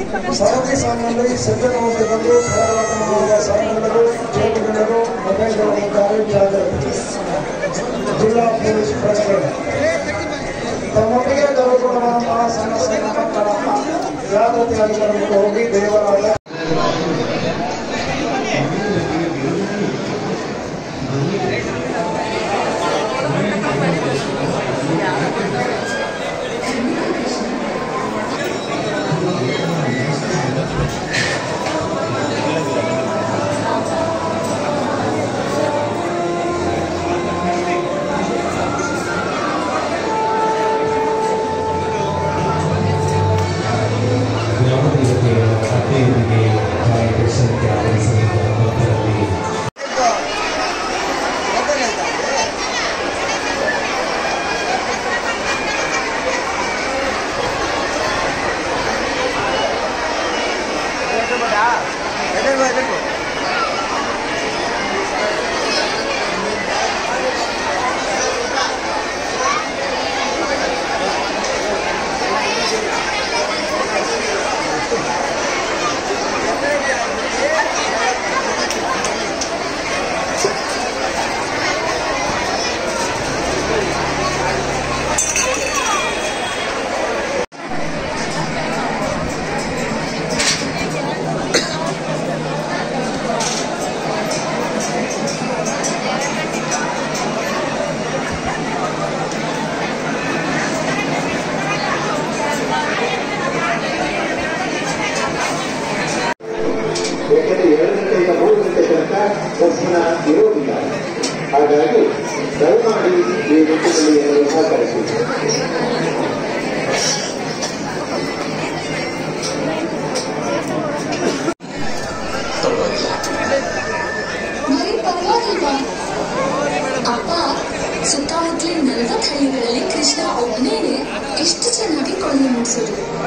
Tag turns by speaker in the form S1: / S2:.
S1: ಸರದಿ ಸಾಲಿನಲ್ಲಿ ಸಜ್ಜನವಾಗಿ ಬಂದು ಸರಳವಾದ ಸಾಧನಗಳು ಜೇಬುಗಳು ಮೊಬೈಲ್ಗಳಿದ್ದಾರೆ ಜಾಗೃತಿ ಜಿಲ್ಲಾ ಪೊಲೀಸ್ ಪ್ರಕರಣ ತಮ್ಮೊಟ್ಟಿಗೆ ಗೌರವವಾದಂತಹ ಸಣ್ಣ ಸಣ್ಣ ಮಕ್ಕಳನ್ನ ಜಾಗೃತಿಯಾಗಿ ಕರೆದುಕೊಂಡು ಹೋಗಿ ದೇವರಾದ ಬಸ್ಸಿನ ಇರೋದಿಲ್ಲ. ಹಾಗಾಗಿ ದಯಮಾಡಿ ಈ ನಿಟ್ಟಿನಲ್ಲಿ ಎಲ್ಲರೂ ಸಹಕರಿಸಿ.
S2: ಅಪ್ಪ ಸುತ್ತಮುತ್ತಲಿನ 40 ಹಳ್ಳಿಗಳಲ್ಲಿ ಕೃಷ್ಣ ಒಬ್ಬನೇ ಎಷ್ಟು ಚೆನ್ನಾಗಿ ಕೊಳ್ಳೆ ಮುಗಿಸೋದು.